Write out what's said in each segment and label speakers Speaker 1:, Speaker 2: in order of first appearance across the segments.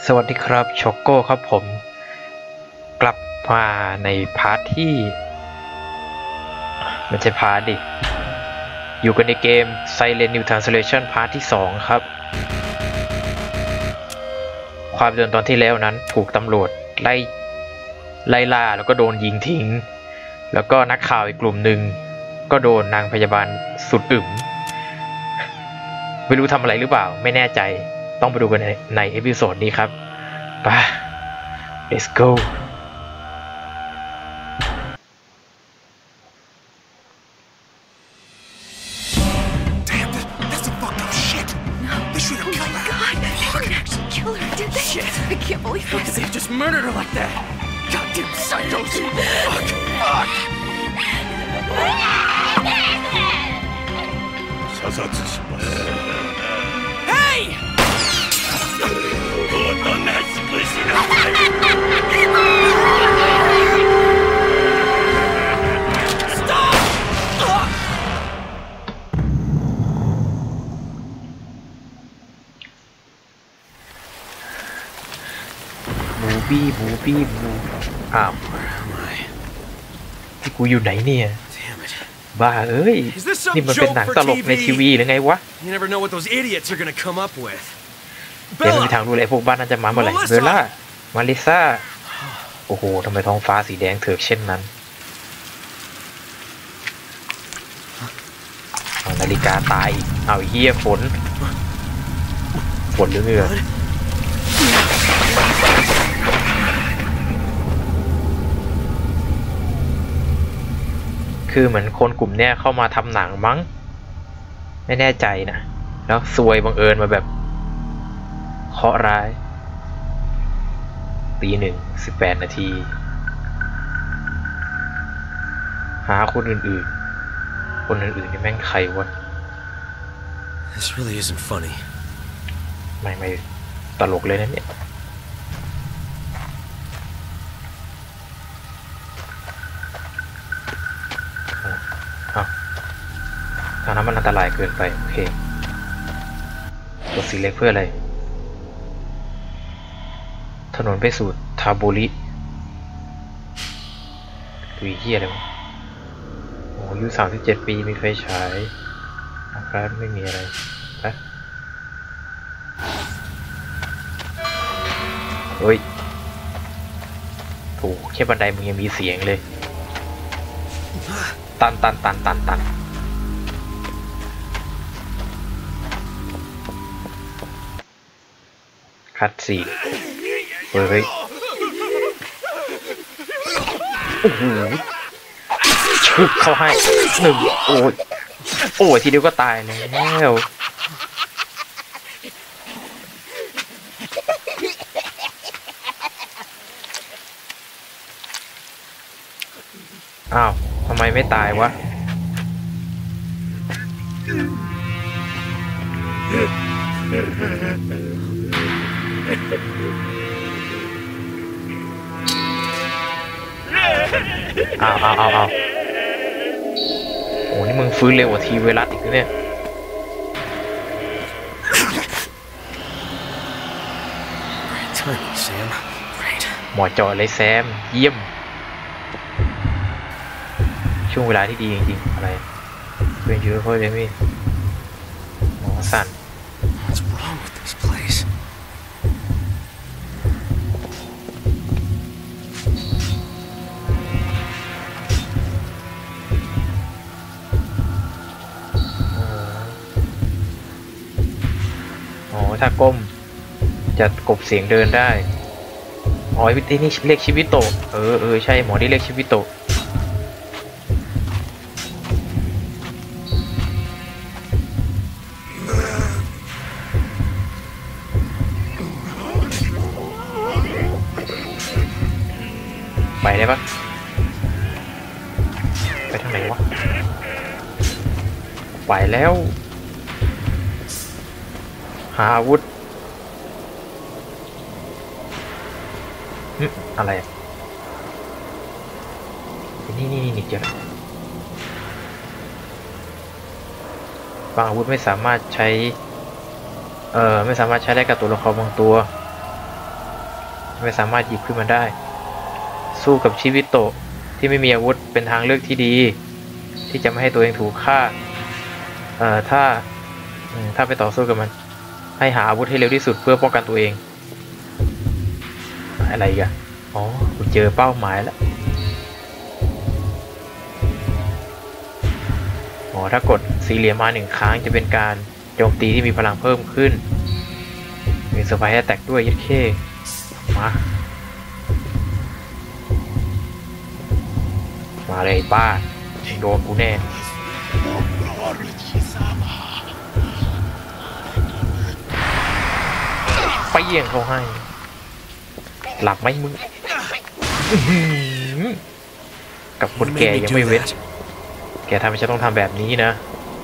Speaker 1: สวัสดีครับช็อกโก้ครับผมกลับมาในพาร์ทที่มันจะพาร์ทดิอยู่กันในเกม Silent New Translation พาร์ทที่2ครับความเดินตอนที่แล้วนั้นถูกตำรวจไล่ล่าแล้วก็โดนยิงทิ้งแล้วก็นักข่าวอีกกลุ่มหนึ่งก็โดนนางพยาบาลสุดอึ๋มไม่รู้ทำอะไรหรือเปล่าไม่แน่ใจต้องไปดูกันในเอพิโซดนี้ครับไป let's go
Speaker 2: I can't believe this.
Speaker 3: They just murdered her like that. Goddamn psychos. Fuck. Hey! Stop!
Speaker 1: บูอ้าวที่กูอยู่ไหนเนี่ยบ้าเอ้ยนี่มันเป็นหนังตลกในทีวีหรือไงวะ
Speaker 3: You never know what those idiots are gonna come up with.
Speaker 1: เดี๋ยวมีทางรู้เลยพวกบ้านนั้นจะมาเมื่อไหร่เบลล่ามาริซ่าโอ้โหทำไมท้องฟ้าสีแดงเถือกเช่นนั้นเอานาฬิกาตายเอาเหี้ยฝนหรือเหงื่อคือเหมือนคนกลุ่มเนี้ยเข้ามาทำหนังมั้งไม่แน่ใจนะแล้วซวยบังเอิญมาแบบเคราะห์ร้ายตี 1:18 นาทีหาคนอื่นนี่แม่งใครวะ
Speaker 3: This really isn't funny.
Speaker 1: ไม่ตลกเลยนะเนี่ยทางนั้นมันอันตรายเกินไปโอเคกดสีเล็กเพื่ออะไรถนนไปสู่ทาโบริดูเหี้ยอะไรวะโอ้อายุ37 ปีมีไฟฉายนะครับไม่มีอะไรนะเฮ้ยโหแค่บันไดมึงยังมีเสียงเลยตันคัดสีเฮ้ยโอ้โหชึบเข้าให้1โอ้ยทีเดียวก็ตายแล้วอ้าวทำไมไม่ตายวะเอาโอ้นี่มึงฟื้นเร็วกว่าทีเวลัสอีกเนี่ยหมอจอเลยแซมเยี่ยมช่วงเวลาที่ดีจริงๆอะไรเพื่อนเยอะเพื่อนมีหมอสั่นถ้าก้มจะกบเสียงเดินได้อ๋อวิธีนี้เรียกชิบิโตะใช่หมอที่เรียกชิบิโตะไปได้ปะไปทางไหนวะไปแล้วหาอาวุธอะไรนี่เจอบางอาวุธไม่สามารถใช้ ไม่สามารถใช้ได้กับตัวละครบางตัวไม่สามารถหยิบขึ้นมาได้สู้กับชิบิโตะที่ไม่มีอาวุธเป็นทางเลือกที่ดีที่จะไม่ให้ตัวเองถูกฆ่าถ้าไปต่อสู้กับมันให้หาอาวุธให้เร็วที่สุดเพื่อป้องกันตัวเองอะไรกันอ๋อกูเจอเป้าหมายแล้วอ๋อถ้ากดสี่เหลี่ยมมา1 ครั้งจะเป็นการโจมตีที่มีพลังเพิ่มขึ้นมีเซอร์ไพรส์แตกด้วยยัดเข้มาเลยป้าโดนกูแน่ไปเยี่ยงเขาให้หลับไหมมึงกับคนแก่ยังไม่เว้นแกทำให้ฉันต้องทำแบบนี้นะ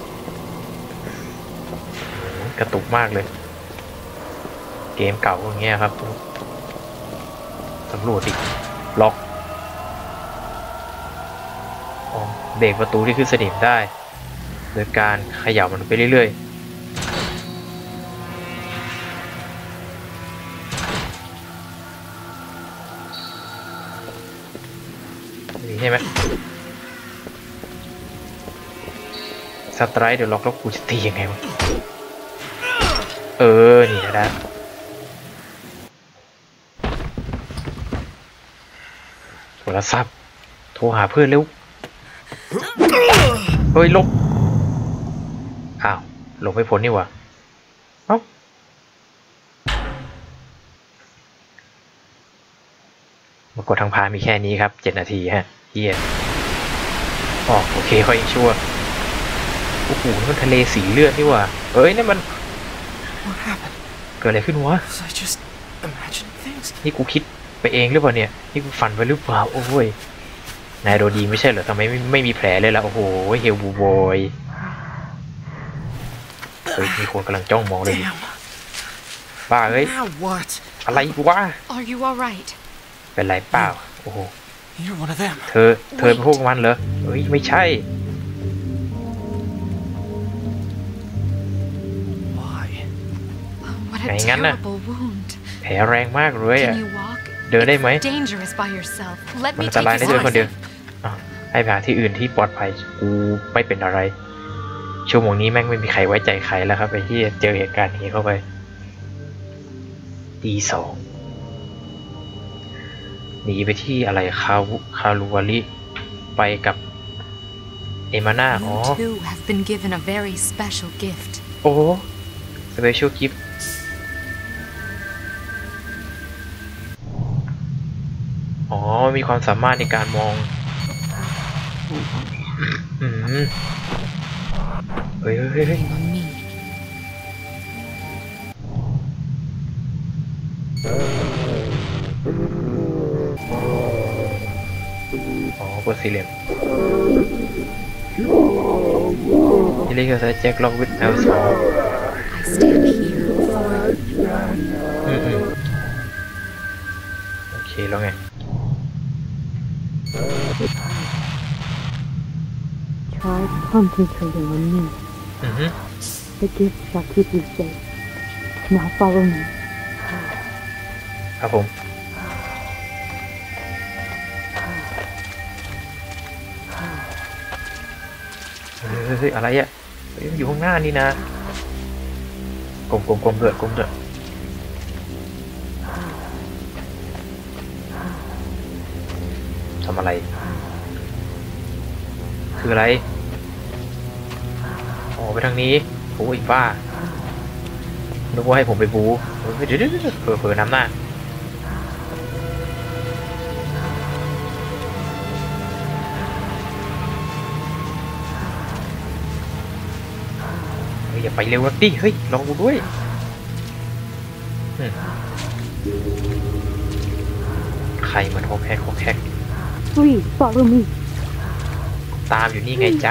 Speaker 1: กระตุกมากเลยเกมเก่าอย่างเงี้ยครับสำรวจดิล็อกเบรกประตูที่ขึ้นสนิมได้โดยการเขย่ามันไปเรื่อยๆนี่ใช่ไหมสไตร์เดี๋ยวล็อกแล้วกูจะตียังไงวะนี่นะโทรศัพท์โทรหาเพื่อนเร็วเฮ้ยลบอ้าวหลบไม่พ้นนี่วะเอ้ามากดทางพามีแค่นี้ครับ7 นาทีฮะเฮียโอเคค่อยชั่วโอ้โหนี่มันทะเลสีเลือดนี่วะเฮ้ยนี่มันเกิดอะไรขึ้นวะนี่กูคิดไปเองหรือเปล่าเนี่ยนี่กูฝันไปหรือเปล่าโอ้ยนายโดดีไม่ใช่เหรอทำไมไม่มีแผลเลยล่ะโอ้โหเฮลบูบอยเฮ้ยมีคนกำลังจ้องมองเลยบ้าเฮ้ยอะไรกูวะเป็นไรเปล่าโอ้โหเธอเป็นพวกมันเหรอเฮ้ยไม่ใช่ไงงั้นน่ะแผลแรงมากเลยอ่ะเดินได้ไหมมันอันตรายได้ด้วยคนเดียวให้ไปหาที่อื่นที่ปลอดภัยกูไม่เป็นอะไรชั่วโมงนี้แม่งไม่มีใครไว้ใจใครแล้วครับไอ้ที่เจอเหตุการณ์นี้เข้าไปตี 2หนีไปที่อะไรคาลูวาริไปกับเอมาน่าโอ้สเปเชียลกิฟต์มีความสามารถในการมองเฮ้ยกดสี่เหลี่ยมที่เรียกว่าแจ็คล็อกวิดL2โอเคแล้วไง
Speaker 4: Try concentrating on me. The gift shall keep you safe. Now follow me.
Speaker 1: ครับผมเฮ้ยอะไรอ่ะอยู่ข้างหน้านี่นะกลมเถอะทำอะไรคืออะไรไปทางนี้โอ้ยป้านึกว่าให้ผมไปบูเดี๋ยวเผลอน้ำหน้าอย่าไปเร็วดิเฮ้ยลองดูด้วยใครมันโคแคก
Speaker 4: Please follow me.
Speaker 1: ตามอยู่นี่ไงจ๊ะ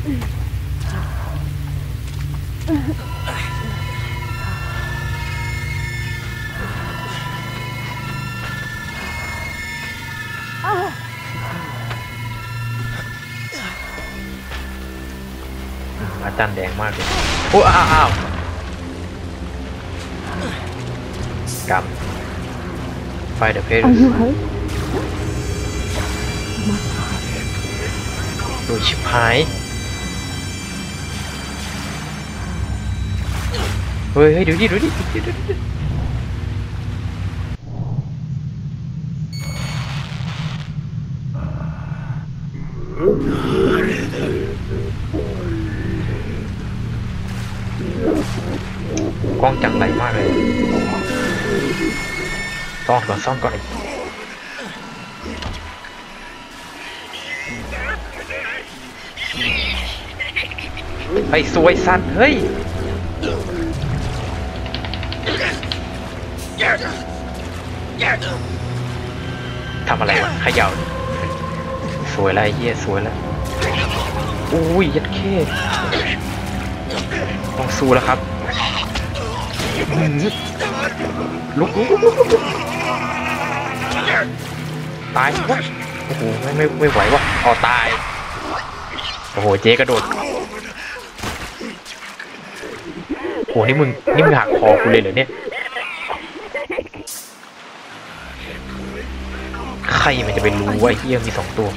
Speaker 1: อาจารย์แดงมากเลยโอ้อ้าวกำไฟเดอะเพล
Speaker 4: Are you hurt?
Speaker 1: โดยชิบหายเฮ้ยดูดิกล้องจังไรมากเลยซ่อนก่อนไอ้สวยสัตว์เฮ้ยทำอะไรวะเขย่าสวยแล้วไอ้เหี้ยสวยแล้วอุ้ยยัดเข้ต้องสู้แล้วครับลุกตายวะโอ้โหไม่ไหววะอ๋อตายโอ้โหเจ๊กระโดดโอ้นี่มึงหักคอกูเลยเหรอเนี่ยใครมันจะไปรู้ว่าไอ้เหี้ยมี2 ตัว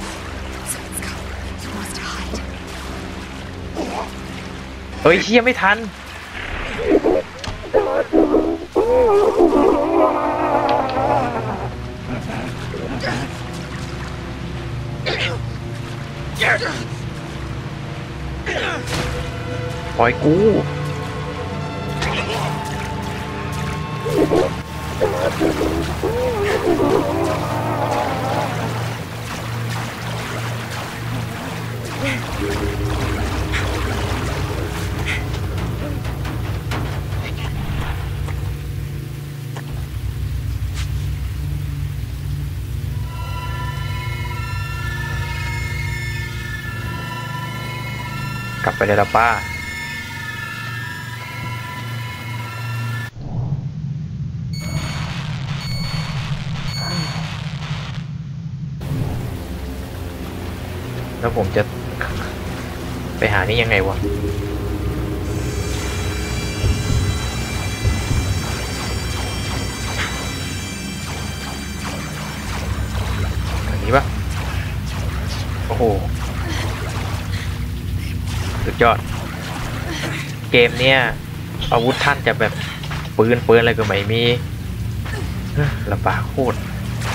Speaker 1: เฮ้ยเหี้ยไม่ทันปล่อยกูกลับไปเลยละป้าแล้วผมจะไปหานี่ยังไงวะอันนี้ปะโอ้โหสุดยอดเกมเนี้ยอาวุธท่านจะแบบปืนอะไรก็ไม่มีลำบากโคตร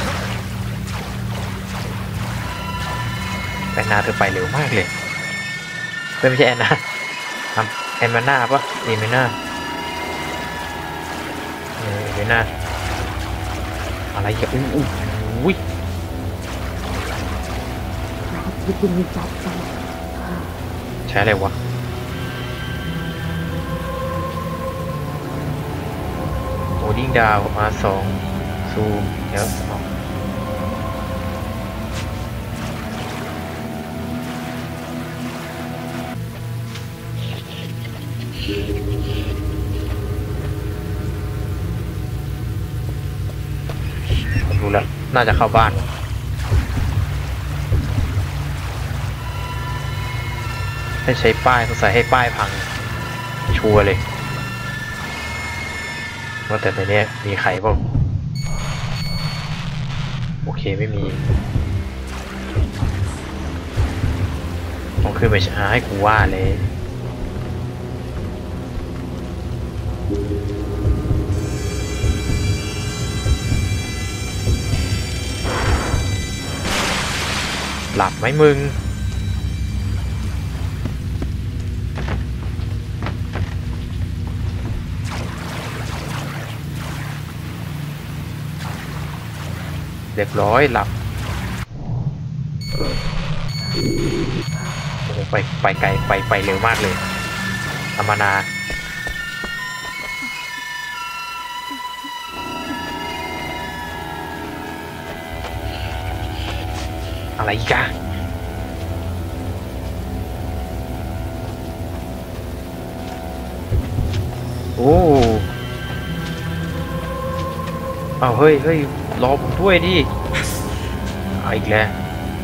Speaker 1: แอนนาเธอไปเร็วมากเลยไม่ใช่แอนนาแอนมาน่าปะนี่ไม่น่าไม่น่าอะไรอย่าอุ้ยใช้อะไรวะโอดิ้งดาวR2ซูมแล้วรู้แล้วน่าจะเข้าบ้านให้ใช้ป้ายเขาใส่ให้ป้ายพังชัวร์เลยว่าแต่ในนี้มีใครบ้างโอเคไม่มีต้องขึ้นไปช้าให้กูว่าเลยหลับไหมมึงเรียบร้อยหลับโอ้ไปไกลไปเร็วมากเลยธรรมนาอะไรอีกอะโอ้เอาเฮ้ยรอผมด้วยดิเอาอีกแล้ว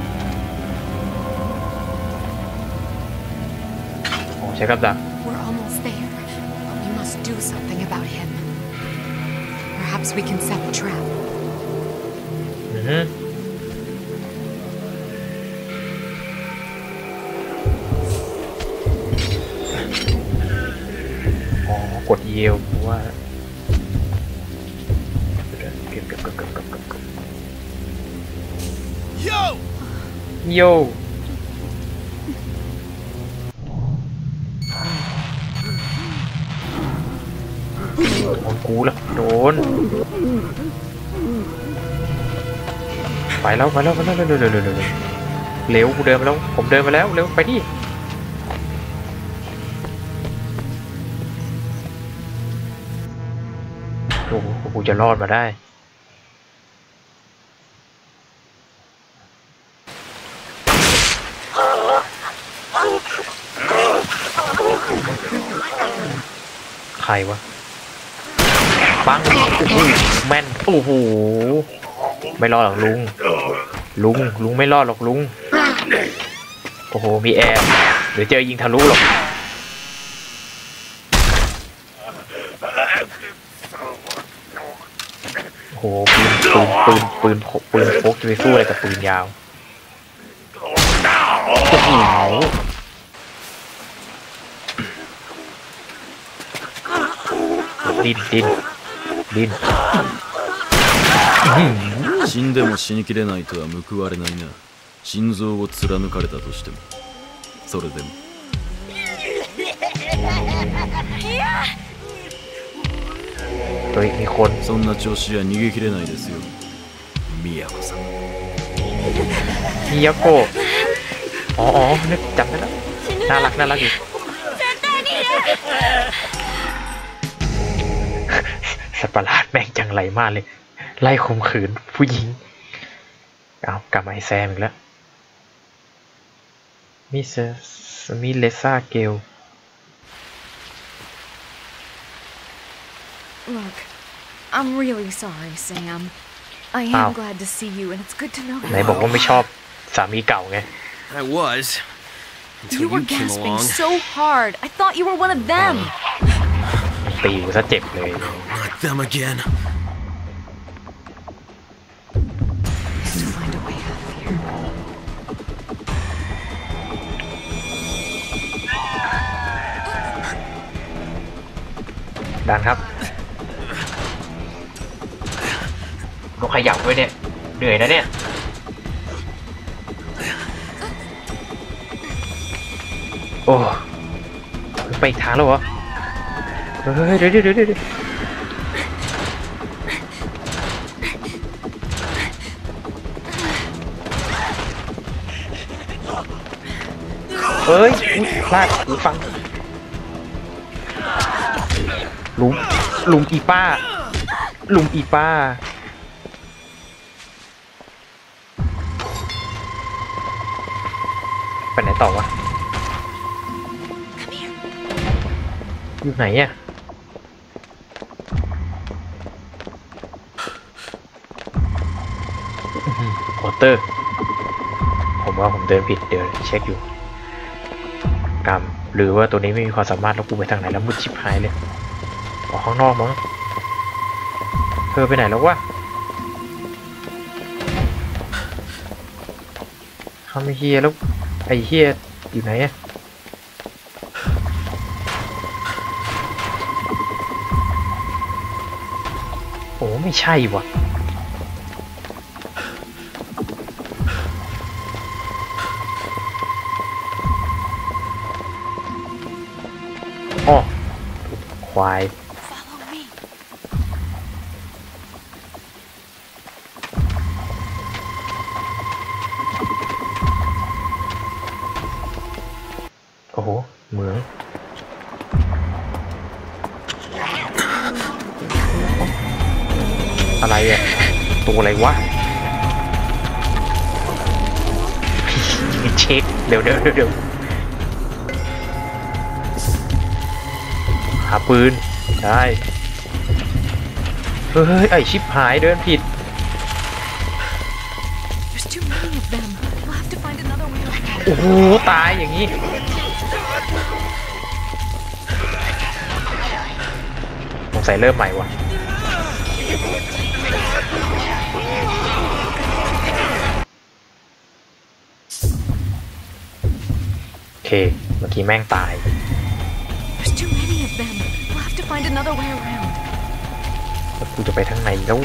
Speaker 1: โอ้ใช้กับดัก
Speaker 2: We're almost there, but we must do something about him. Perhaps we can set a trap.
Speaker 1: ฮึอ๋อกดเยลเพราะว่าเก็บโยโดนกูแล้วโดนไปแล้วเร็วกูเดินมาแล้วผมเดินมาแล้วเร็วไปดิโอ้โหกูจะรอดมาได้ใครวะปังแม่นโอ้โหไม่รอดหรอกลุงไม่รอดหรอกลุงโอ้โหมีแอร์เดี๋ยวเจอยิงทะลุหรอกโอ้โหปืนพกจะไปสู้อะไรกับปืนยาวโอ้โหดิ้น
Speaker 5: 死んでも死にきれないとは報われないな。心臓を貫かれたとしてもそれでも
Speaker 1: มีคน
Speaker 5: そんな調子じゃ逃げきれないですよ宮子さん。
Speaker 1: มิยาโกะอ๋อนึกจำได้แล้วน่ารักอยู่สัตว์ประหลาดแม่งจังไรมากเลยไล่ข่มขืนผู้หญิงเอากลับมาไอแซมอีกแล้วมิเลซ่าเกล
Speaker 2: Look, I'm really sorry, Sam. I am glad to see you, and it's good to know.
Speaker 1: ไหนบอกว่าไม่ชอบสามีเก่าไง
Speaker 3: I was.
Speaker 2: You were gasping so hard. I thought you were one of them.
Speaker 1: ตีกูซะเจ็บเลย
Speaker 3: Not them again.
Speaker 2: To find a way out of here.
Speaker 1: ดันครับต้องขยับไว้เนี่ยเหนื่อยนะเนี่ยโอ้ไปอีกทางแล้วเหรอเฮ้ยเดี๋ยวเฮ้ยพลาดหูฟังลุงอีป้าไปไหนต่อวะอยู่ไหนอะวอเตอร์ผมว่าผมเดินผิดเดี๋ยวเช็คอยู่กรรมหรือว่าตัวนี้ไม่มีความสามารถแล้วกูไปทางไหนแล้วมุดชิบหายเลยออกข้างนอกมั้งเธอไปไหนแล้ววะทำไอ้เฮียแล้วไอ้เฮียอยู่ไหนอะโอ้ไม่ใช่วะอ๋อควาย
Speaker 2: Follow me.
Speaker 1: โอ้โหเหมืองอะไรอ่ะตัวอะไรวะเช็คเดี๋ยวหาปืนได้เฮ้ยไอชิบหายเดินผิด
Speaker 2: There's too many of them. We'll have to find another way around.
Speaker 1: โอ้โหตายอย่างนี้สงสัยเริ่มใหม่ว่ะเคเมื่อกี้แม่งตาย
Speaker 2: There's too many of them. We'll have to find another way around.
Speaker 1: แล้วกูจะไปทางไหนแล้ว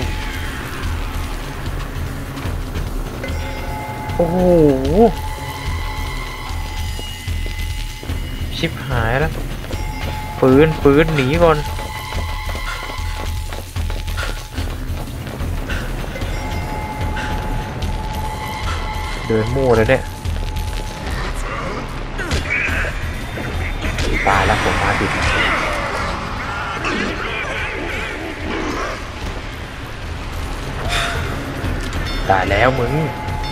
Speaker 1: โอ้โหชิบหายแล้วปืนหนีก่อนเดินมั่วเลยเนี่ยตายแล้วผมมาผิดตายแล้วมึง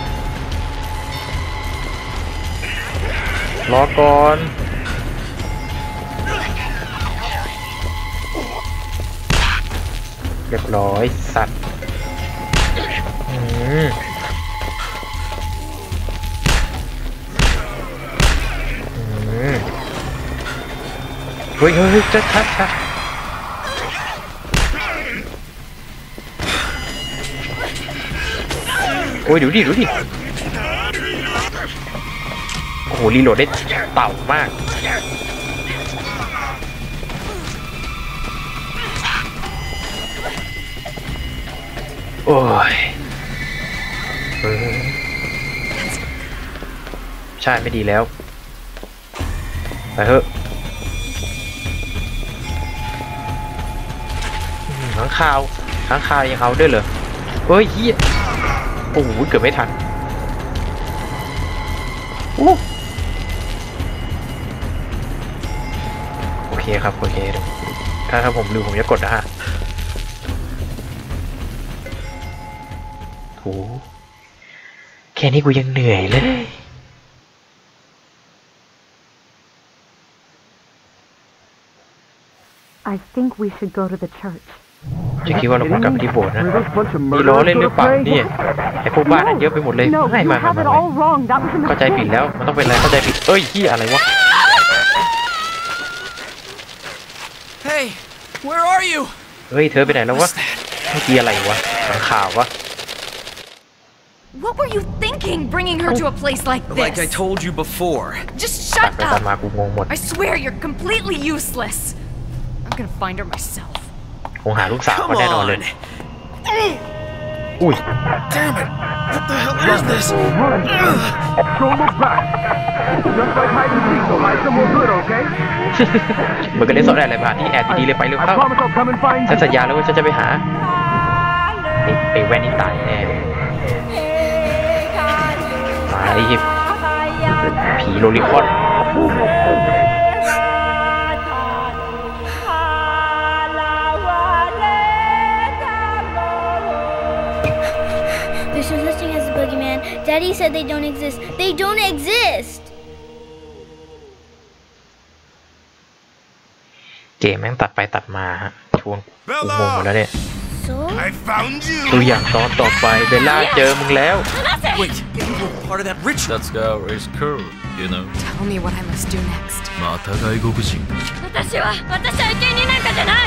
Speaker 1: รอก่อนเรียบร้อยสัตว์เฮ้ยจะชัดโอ้ยดูดิโอ้โหรีโหลดได้เต่ามากโอ้ยใช่ไม่ดีแล้วไปเถอะข้างข่าวยังเอาด้วยเหรอเฮ้ยเฮียโอ้โหเกือบไม่ทันโอเคครับโอเคถ้าผมลืมผมจะกดนะฮะโอ้แค่นี้กูยังเหนื่อยเลย
Speaker 4: I think we should go to the church.
Speaker 1: จะคิดว่าเราควรกลับไปที่โบสถ์นะนี่ล้อเล่นหรือเปล่าเนี่ยไอพวกบ้านนั้นเยอะไปหมดเลยไม่เข้าใจผิดแล้วมันต้องเป็นอะไรเข้าใจผิดเอ้ยที่อะไรวะ
Speaker 3: Hey, where are you?
Speaker 1: เฮ้ยเธอไปไหนแล้ววะเมื่อกี้อะไรวะขังข่าววะ
Speaker 2: What were you thinking, bringing her to a place like this?
Speaker 3: Like I told you before.
Speaker 2: Just
Speaker 1: ตัด
Speaker 2: shut
Speaker 1: ไปตัด
Speaker 2: up.
Speaker 1: มากูงงหมด
Speaker 2: I swear you're completely useless. I'm gonna find her myself.
Speaker 1: คงหาลูกสาว
Speaker 3: Come
Speaker 1: เขาแน่นอนเลย
Speaker 3: on.
Speaker 1: อุ้ย
Speaker 3: Damn it! What the hell is this?
Speaker 6: Don't look back. Just like hide and seek, so hide somewhere good, okay?
Speaker 1: เหมือนกันเล่นสอดอะไรผ่านที่แอดดีๆเลยไปเร็ว
Speaker 6: I
Speaker 1: เข้า
Speaker 6: promise I'll come and find
Speaker 1: ฉัน
Speaker 6: you.
Speaker 1: สัญญาแล้วว่าฉันจะไปหาไอแว่นนี่ตายแน่เลยมาไอ้ผีโลลิคอน
Speaker 7: There's no such thing as a boogeyman. Daddy said they don't exist. They don't exist!
Speaker 1: เกมแม่งตัดไปตัดมาฮะชวนกูงงหมดแล้วเนี่ย
Speaker 7: So?
Speaker 3: I found you.
Speaker 1: ตัวอย่างตอนต่อไปเบลล่าเจอมึงแล้ว
Speaker 3: Wait, you were part of that ritual.
Speaker 5: That's how it's cool, you know.
Speaker 2: Tell me what I must do next.
Speaker 5: また外国人か。
Speaker 7: 私は生贄になんかじゃない!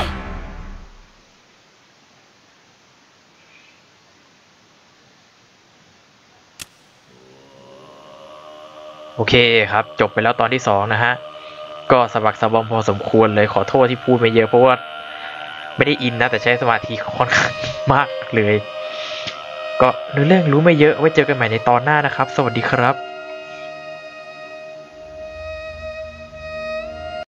Speaker 1: โอเคครับจบไปแล้วตอนที่2นะฮะก็สะบักสะบอมพอสมควรเลยขอโทษที่พูดไม่เยอะเพราะว่าไม่ได้อินนะแต่ใช้สมาธิค่อนข้างมากเลยก็เรื่องรู้ไม่เยอะไว้เจอกันใหม่ในตอนหน้านะครับสวัสดีครับ